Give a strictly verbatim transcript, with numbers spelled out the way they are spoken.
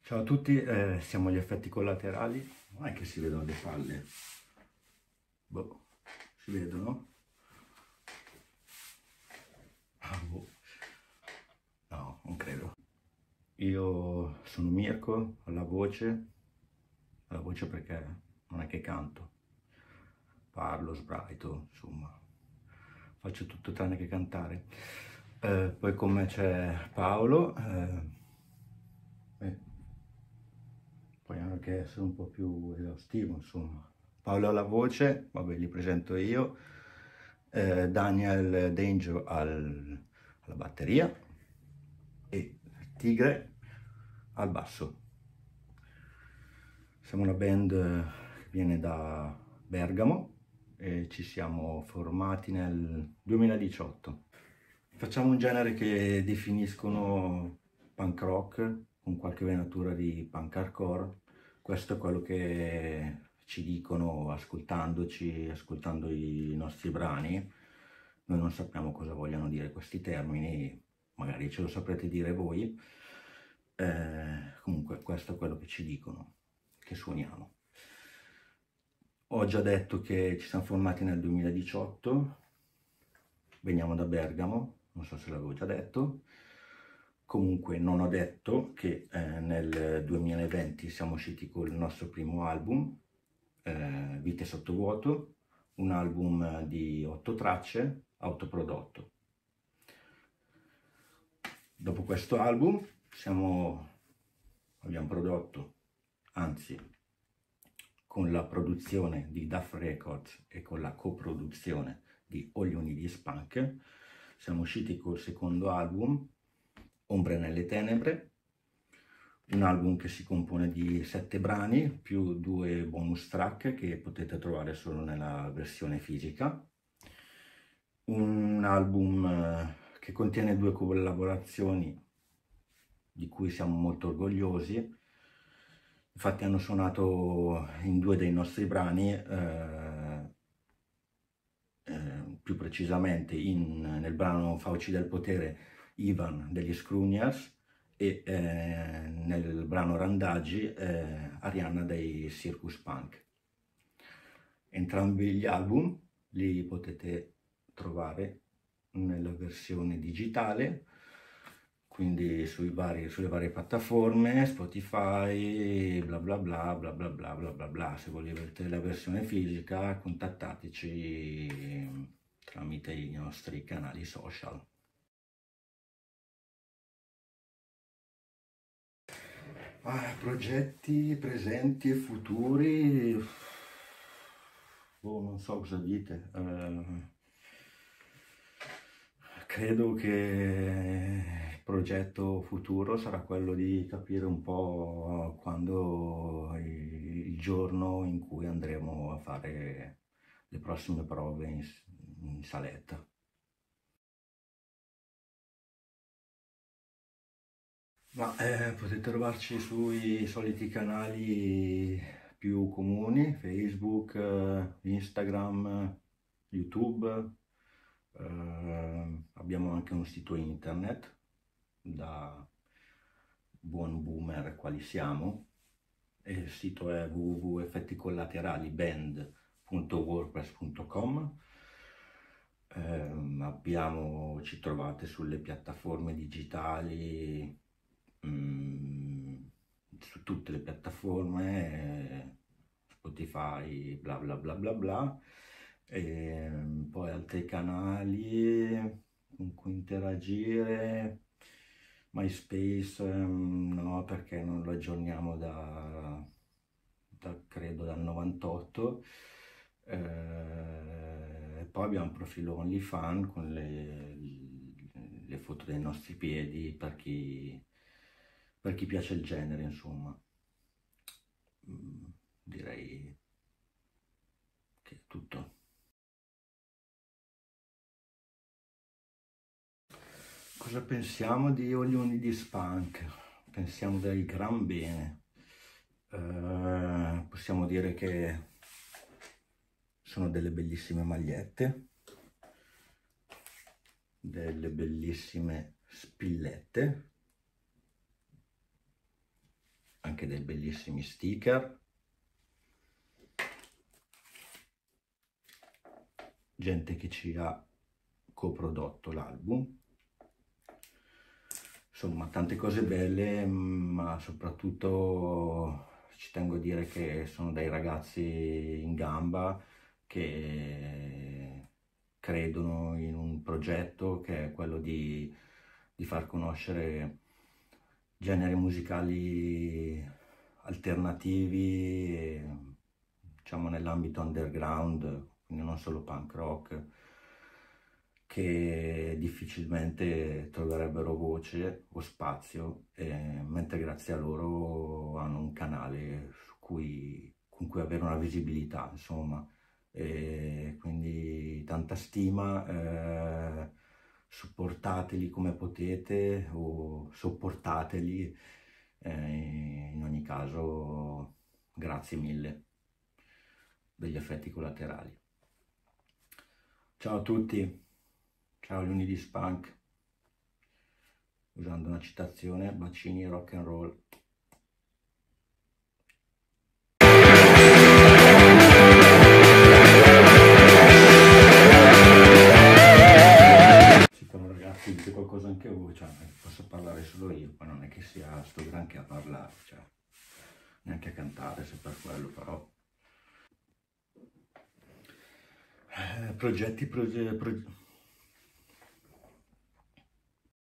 Ciao a tutti, eh, siamo agli effetti collaterali. Non è che si vedono le palle. Boh, si vedono? Ah, boh. No, non credo. Io sono Mirko, alla voce, alla voce perché non è che canto, parlo, sbraito, insomma, faccio tutto tranne che cantare. Eh, poi con me c'è Paolo, eh, eh, poi anche essere un po' più esaustivo, insomma. Paolo alla voce, vabbè, li presento io, eh, Daniel Danger al- alla batteria e Tigre al basso. Siamo una band eh, che viene da Bergamo e ci siamo formati nel duemiladiciotto. Facciamo un genere che definiscono punk rock con qualche venatura di punk hardcore. Questo è quello che ci dicono ascoltandoci, ascoltando i nostri brani. Noi non sappiamo cosa vogliano dire questi termini, magari ce lo saprete dire voi. Eh, comunque questo è quello che ci dicono, che suoniamo. Ho già detto che ci siamo formati nel duemiladiciotto, veniamo da Bergamo, non so se l'avevo già detto. Comunque non ho detto che eh, nel duemilaventi siamo usciti col nostro primo album, eh, Vite sottovuoto, un album di otto tracce, autoprodotto. Dopo questo album siamo, abbiamo prodotto, anzi con la produzione di Duff Records e con la coproduzione di All You Need Is Punk, siamo usciti col secondo album, Ombre nelle tenebre, un album che si compone di sette brani più due bonus track che potete trovare solo nella versione fisica. Un album eh, che contiene due collaborazioni di cui siamo molto orgogliosi. Infatti hanno suonato in due dei nostri brani, eh, eh, più precisamente in, nel brano Fauci del potere Ivan degli Scruniers e eh, nel brano Randaggi eh, Arianna dei Circus Punk. Entrambi gli album li potete trovare nella versione digitale, quindi sui vari, sulle varie piattaforme, Spotify, bla bla bla bla bla bla bla bla bla. Se volete la versione fisica, contattateci tramite i nostri canali social. Ah, progetti presenti e futuri, boh, non so cosa dite. Eh, credo che il progetto futuro sarà quello di capire un po' quando il, il giorno in cui andremo a fare le prossime prove in, in saletta. Ma eh, potete trovarci sui soliti canali più comuni, Facebook, eh, Instagram, YouTube. Eh, abbiamo anche un sito internet da buon boomer quali siamo. E il sito è w w w punto effetti collaterali band punto wordpress punto com. Eh, abbiamo, ci trovate sulle piattaforme digitali, mm, su tutte le piattaforme, eh, Spotify, bla bla bla bla bla, e poi altri canali con cui interagire. MySpace, ehm, no, perché non lo aggiorniamo da, da- credo dal novantotto. Eh, e poi abbiamo un profilo OnlyFans con le, le foto dei nostri piedi per chi, per chi piace il genere, insomma. Mm, direi che è tutto. Cosa pensiamo di All You Need Is Punk? Pensiamo del gran bene. Eh, possiamo dire che sono delle bellissime magliette, delle bellissime spillette, anche dei bellissimi sticker, gente che ci ha coprodotto l'album. Insomma, tante cose belle, ma soprattutto ci tengo a dire che sono dei ragazzi in gamba che credono in un progetto che è quello di, di far conoscere generi musicali alternativi, e, diciamo nell'ambito underground, quindi non solo punk rock, che difficilmente troverebbero voce o spazio, eh, mentre grazie a loro hanno un canale su cui, con cui avere una visibilità, insomma. E quindi tanta stima, eh, supportateli come potete o sopportateli, eh, in ogni caso grazie mille degli effetti collaterali. Ciao a tutti! Ciao Lunedì Spunk, usando una citazione, bacini rock and roll. Sì, però ragazzi, dite qualcosa anche voi, cioè, posso parlare solo io, poi non è che sia sto granché a parlare, cioè, neanche a cantare se per quello, però. Eh, progetti, proge, proge...